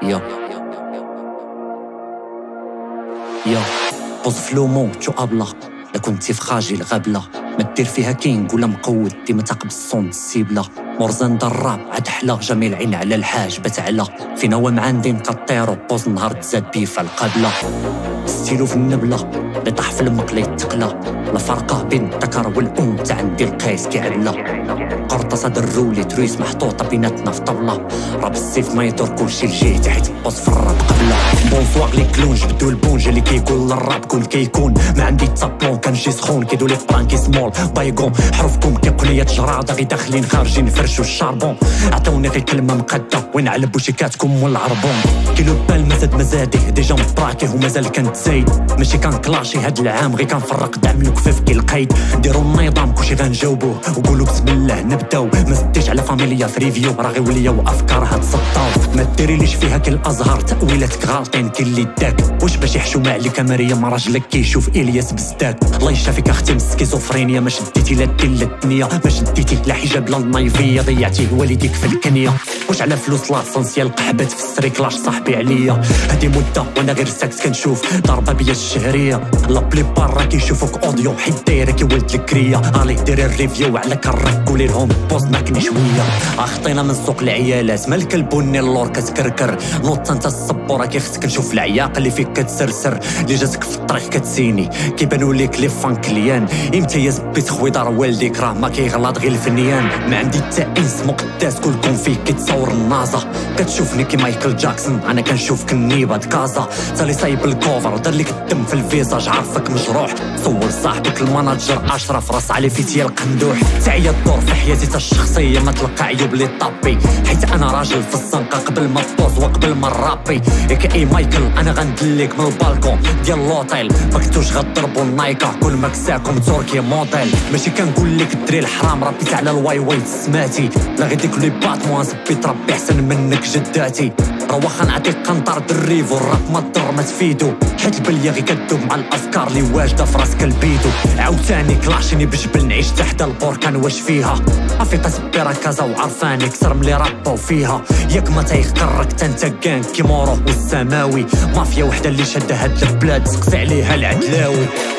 يا بوز فلومو تو ابلا لا كنتي في خاجي الغبله ما دير فيها كينغ ولا مقود ديما تاقب الصون السيبله مرزان ضراب عاد حلا جميل عين على الحاج بتعلى فينا هو معندي نقطيرو بوز نهار تزاد بيه في القبله ستيلو في النبله اللي طاح في المقلي التقله لا فرقه بين الذكر والام تاع عندي القيس كيعلى قرطاسه درولي ترويس محطوطه بيناتنا في طبله راه بالسيف ما يدور كلشي لجهتي حيت بوز في الراب قبله بونسواغ لي كلونج بدو البونج اللي كيقول للراب كون كيكون ما عندي تابلون كنجي سخون كيدو لي برانكي سمول بايغون حروفكم كيقوليا جراده غي داخلين خارجين فرشو الشاربون عطوني غير كلمه مقاده وين علبو شيكاتكم والعربون كيلو بال مزادي ديجا مبراكي ومازال كنت زايد ماشي كان كلاشي هاد العام غير كنفرق دعم الكفاف كي القيد ديروا النظام كلشي غنجاوبوه وقولوا بسم الله نبداو ما زدتيش على فاميليا في ريفيو راه غير ولياو افكارها تصطاو ما ديريليش فيها كي الازهار تاويلاتك غالطين كي اللي داك واش باش يحشوم عليك مريم راجلك كيشوف الياس بزداد الله يشافيك اختي من السكيزوفرينيا ما شديتي لا الدين لا الدنيا ما شديتي لا حجاب لا النايفيه ضيعتيه والديك في الكنيه واش على فلوس لاسونسيال قحبات في السريكلاش صاحبي عليا هادي مده وانا غير ساكت كنشوف ضربه بيا الشهريه لا بليبار راه كيشوفوك اوديو حيت دايره كي ولد الكريه رالي ديري الريفيو على كرك قولي لهم بوز ماكني شويه اخطينا من سوق العيالات مالك البني اللور كتكركر نوض انت الصبوره كيخصك نشوف العياق اللي فيك كتسرسر اللي جاتك في الطريق كتسيني كيبانوا ليك لي فانكليان امتياز بيت خويدار والديك راه ما كيغلط غير الفنيان ما عندي حتى انس مقداس كلكم فيه كيتصور النازا كتشوفني كي مايكل جاكسون انا كنشوفك النيبه كازا تالي صايب الكوفر دار لك الدم في الفيزاج عارفك مجروح صور صاحبك الماناجر اشرف راس على فيتيا القندوح تعيا الدور في حياتي الشخصيه ما تلقى عيوب لي طابي حيت انا راجل في الزنقه قبل ما تبوز وقبل ما نرابي ياك اي مايكل انا غندليك من البالكون ديال لوطيل ما كنتوش غضربوا النايكا كل ما كساكم تركيا موديل ماشي كنقول لك الدري الحرام ربيت على الواي واي سماتي لا غير ديك لي بات مو نسبيت ربي احسن منك جداتي راه واخا نعطيك قنطار دريفو الراب ما تضر ما تفيدو حيت البليه غير كدوب مع الافكار اللي واجده في راسك البيدو عاوتاني كلاشيني بجبل نعيش تحت البركان واش فيها افيقا سبيرا كازا وعرفاني كسر ملي رابو فيها ياك ما تيخرك تنت كان كي مورو والسماوي مافيا وحده اللي شاده هاد البلاد سقسي عليها العدلاوي